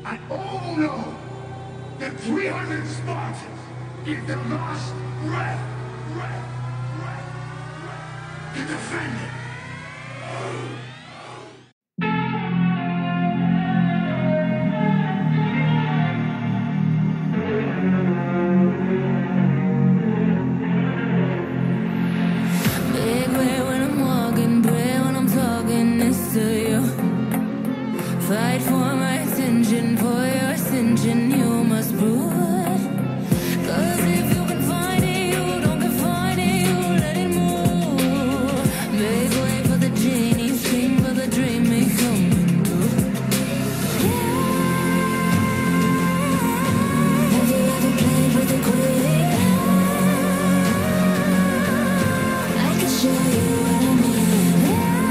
I all know that 300 Spartans is the last breath to defend it. Big way when I'm walking, pray when I'm talking this to you. Fight for my attention, for your ascension, you must prove it. 'Cause if you can find it, you don't confine it, you let it move. Make way for the genie, scream for the dream, it coming true. Have you ever played with a queen? I can show you what I mean.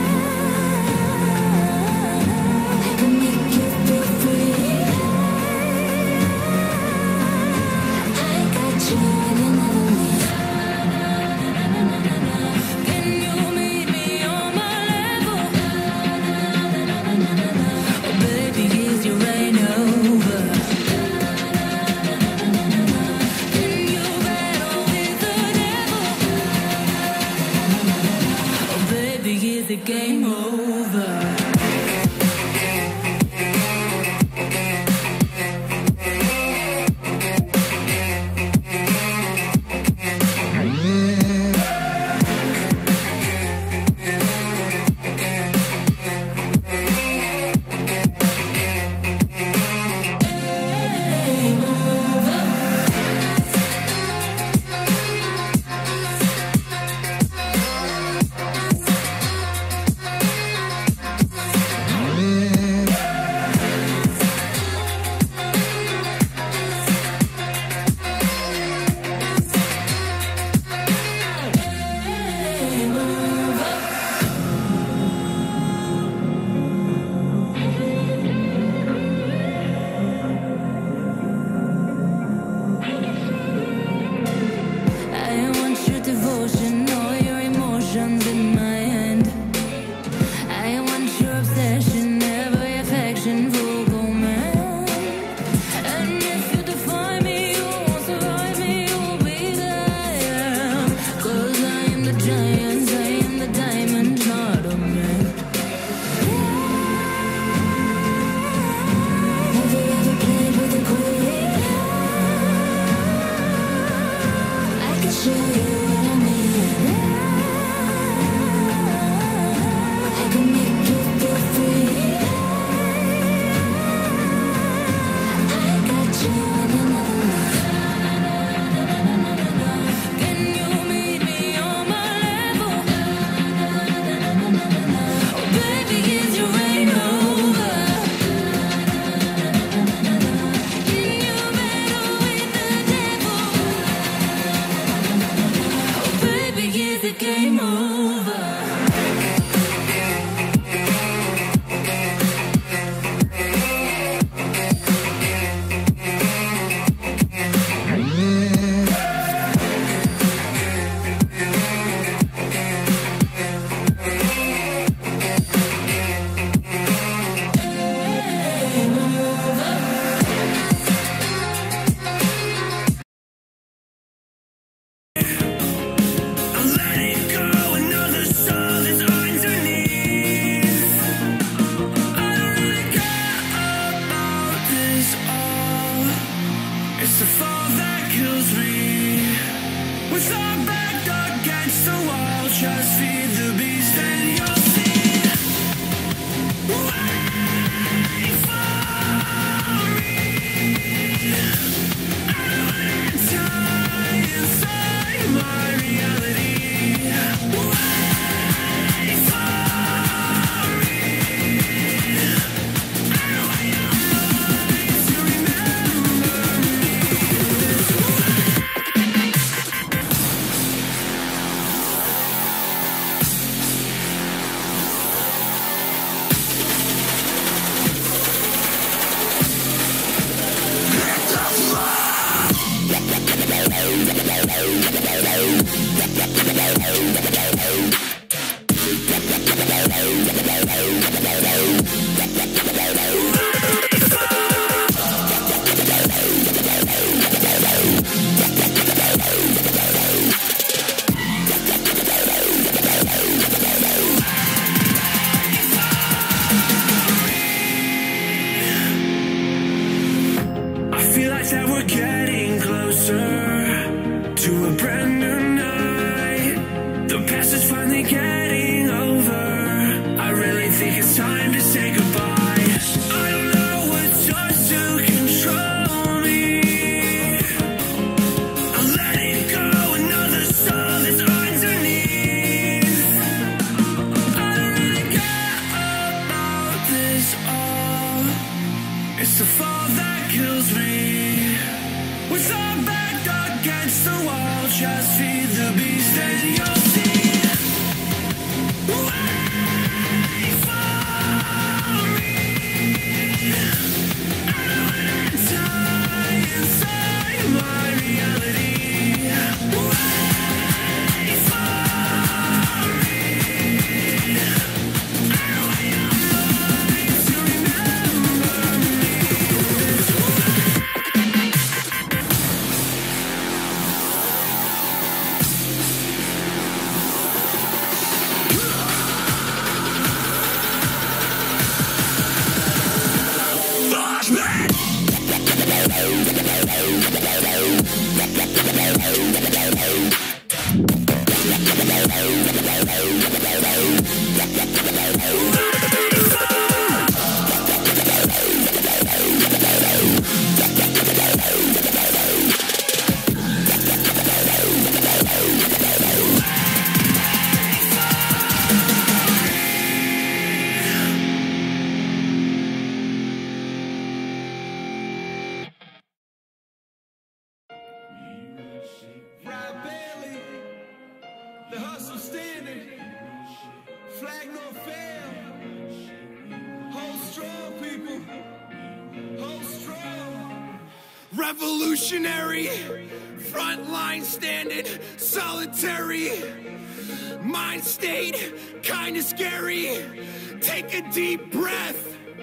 I can make you feel free. I got you when you never leave. Can you meet me on my level? Oh baby, is your reign over? Can you battle with the devil? Oh baby, is the game over? I want your devotion, all your emotions in my hand. I want your obsession, every affection, full command. And if you define me, you won't survive me, you'll be there. 'Cause I am the giant, I am the diamond, not a man. Have you ever played with a queen? I can show you what I mean. I can make you feel free. I got you when you never leave. Can you meet me on my level? Oh baby, is your reign over? Can you battle with the devil? Oh baby, is the game over? It's the fall that kills me. With our back against the wall, just feed the beast and you'll see. Wait for me. I don't wanna die inside my reality. Wait for me. I don't want your eyes to remember me. feel like that we're getting closer to a brand new night. The past is finally getting over. I really think it's time to say goodbye. I don't know what starts to control me. I'll let it go, another soul that's underneath. I don't really care about this all. It's the fall that kills me. With our back against the wall, just feed the beast and you'll see. Wait for me. I don't wanna die inside my reality. Wait for me. I don't want your mind to remember me. Ride Bailey, the hustle standing, flag no fail. Hold strong, people, hold strong. Revolutionary, front line standing, solitary. Mind state, kinda scary. Take a deep breath.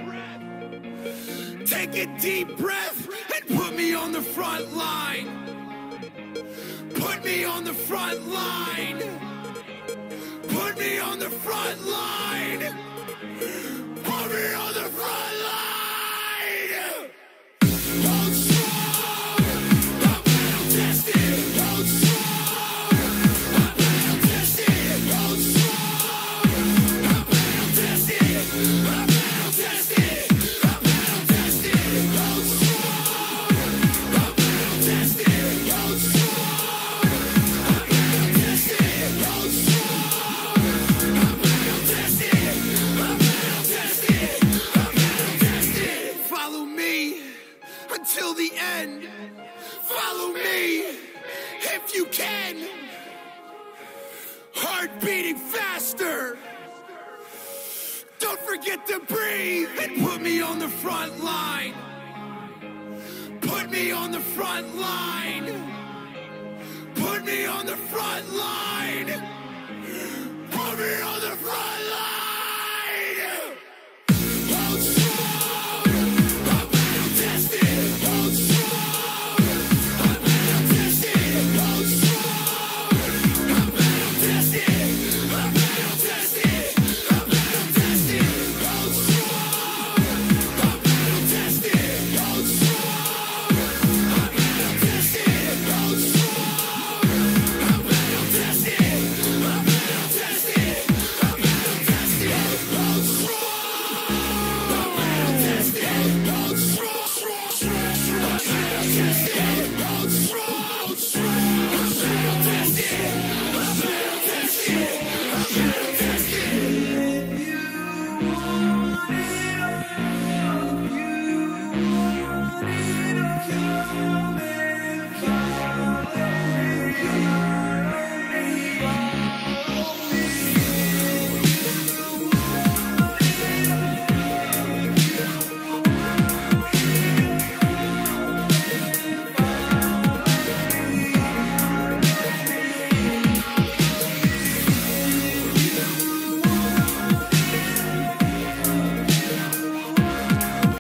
Take a deep breath and put me on the front line. Put me on the front line. Put me on the front line. Put me on the front line. Hold strong. I'm battle tested. Hold strong. I'm battle tested. Hold strong. I'm battle tested. I'm battle tested. I'm battle tested. Hold strong. I'm battle tested. Hold strong. Follow me until the end. Follow me if you can. Heart beating faster. Don't forget to breathe and put me on the front line. Put me on the front line. Put me on the front line. Put me on the front